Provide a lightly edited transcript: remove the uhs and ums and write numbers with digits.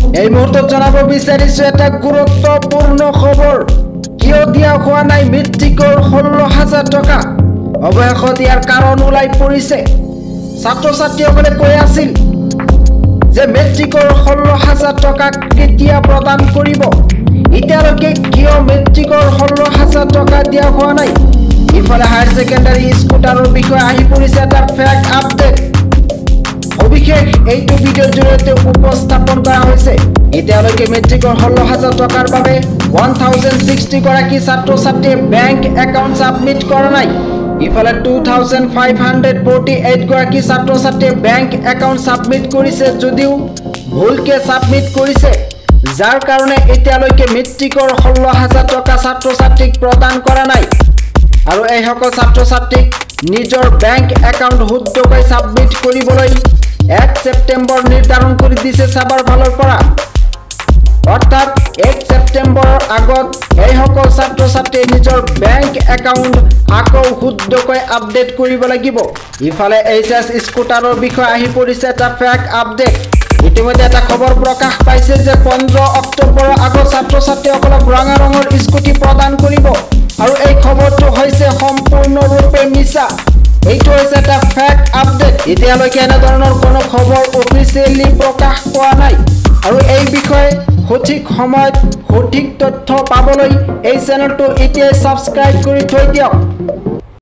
এই মুহূৰ্তত জনাব বিচাৰিছো এটা গুৰুত্বপূৰ্ণ খবৰ কিয় দিয়া হোৱা নাই মেট্ৰিকৰ 16,000 টকা অৱশেষত ইয়াৰ কাৰণ ওলাই পৰিছে ছাত্ৰ ছাত্ৰীসকলে কৈ আছিল যে মেট্ৰিকৰ 16,000 টকা কেতিয়া প্ৰদান কৰিব এতিয়ালৈকে কিয় মেট্ৰিকৰ 16,000 টকা দিয়া হোৱা নাই ইফালে হায়াৰ সেকেন্ডাৰী স্কুটাৰৰ বিষয়ে আহি পৰিছে এটা ফেক আপডেট অভিষেক এইটো ভিডিঅ'ৰ জৰিয়তে উপস্থাপন কৰা হৈছে এতিয়ালৈকে মেট্ৰিকৰ 16,000 টকাৰ বাবে 1060 গৰাকী ছাত্ৰ ছাত্ৰীয়ে বেংক একাউণ্ট সাবমিট কৰা নাই ইফালে 2548 গৰাকী ছাত্ৰ ছাত্ৰীয়ে বেংক একাউণ্ট সাবমিট কৰিছে যদিও ভুলকে সাবমিট কৰিছে যাৰ কাৰণে এতিয়ালৈকে মেট্ৰিকৰ 16,000 টকা ছাত্ৰ ছাত্ৰীক প্ৰদান কৰা নাই আৰু এই সকল ছাত্ৰ ছাত্ৰীক নিজৰ বেংক একাউণ্ট শুদ্ধকৈ সাবমিট কৰিবলৈ 1 সেপ্টেম্বৰ নিৰ্ধাৰণ কৰি দিছে সাবাৰ ফালৰ পৰা অৰ্থাৎ 1 সেপ্টেম্বৰৰ আগত এই সকল ছাত্ৰ ছাত্ৰীয়ে নিজৰ বেংক একাউণ্ট আকৌ শুদ্ধকৈ আপডেট কৰিব লাগিব ইফালে এইচএছ স্কুটাৰৰ বিষয়ে আহি পৰিছে এটা ফেক আপডেট ইতিমধ্যে এটা খবৰ প্ৰকাশ পাইছে যে 15 অক্টোবৰৰ আগত ছাত্ৰ ছাত্ৰীসকলক ৰঙা ৰঙৰ স্কুটি প্ৰদান কৰিব আৰু এই খবৰটো হৈছে সম্পূৰ্ণৰূপে মিছা এইটো হৈছে এটা ফেক আপডেট এতিয়ালৈকে এনে ধৰণৰ কোনো খবৰ অফিচিয়েলি প্ৰকাশ কৰা নাই আৰু এই বিষয়ে সঠিক সময়ত সঠিক তথ্য পাবলৈ এই চেনেলটো এতিয়া সাবস্ক্ৰাইব কৰি থৈ দিয়ক